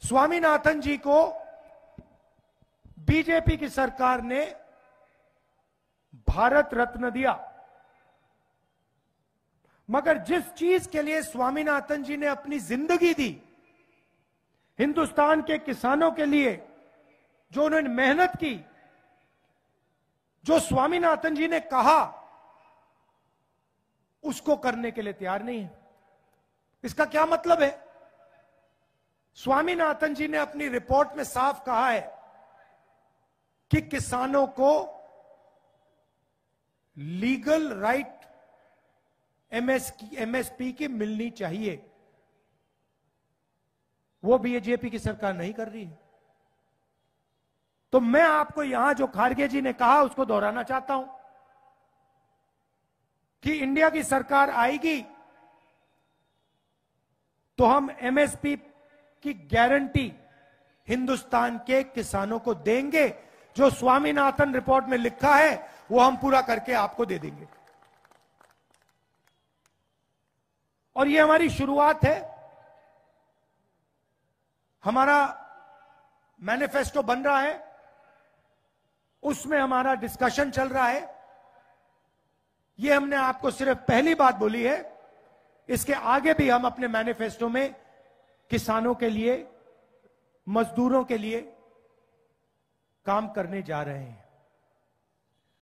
स्वामीनाथन जी को बीजेपी की सरकार ने भारत रत्न दिया, मगर जिस चीज के लिए स्वामीनाथन जी ने अपनी जिंदगी दी, हिंदुस्तान के किसानों के लिए जो उन्होंने मेहनत की, जो स्वामीनाथन जी ने कहा, उसको करने के लिए तैयार नहीं है। इसका क्या मतलब है? स्वामीनाथन जी ने अपनी रिपोर्ट में साफ कहा है कि किसानों को लीगल राइट एमएसपी की मिलनी चाहिए। वो बीजेपी की सरकार नहीं कर रही है। तो मैं आपको यहां जो खारगे जी ने कहा उसको दोहराना चाहता हूं कि इंडिया की सरकार आएगी तो हम एमएसपी की गारंटी हिंदुस्तान के किसानों को देंगे। जो स्वामीनाथन रिपोर्ट में लिखा है वो हम पूरा करके आपको दे देंगे। और ये हमारी शुरुआत है। हमारा मैनिफेस्टो बन रहा है, उसमें हमारा डिस्कशन चल रहा है। ये हमने आपको सिर्फ पहली बात बोली है। इसके आगे भी हम अपने मैनिफेस्टो में किसानों के लिए, मजदूरों के लिए काम करने जा रहे हैं।